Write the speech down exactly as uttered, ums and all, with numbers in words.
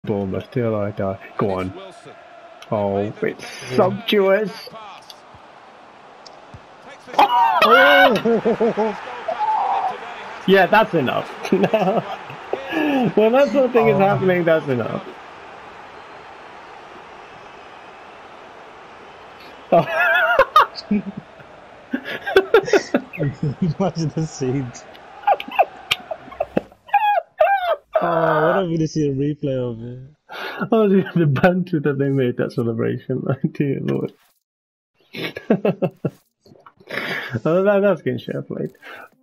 Bournemouth till I die. Go on. Oh, it's sumptuous. Oh! Yeah, that's enough. When that sort of thing is happening, that's enough. Oh. Imagine the scenes. Oh, what am I going to see a replay of it? Oh, the, the banter that they made that celebration. Dear Lord. Oh, that, that's getting share played.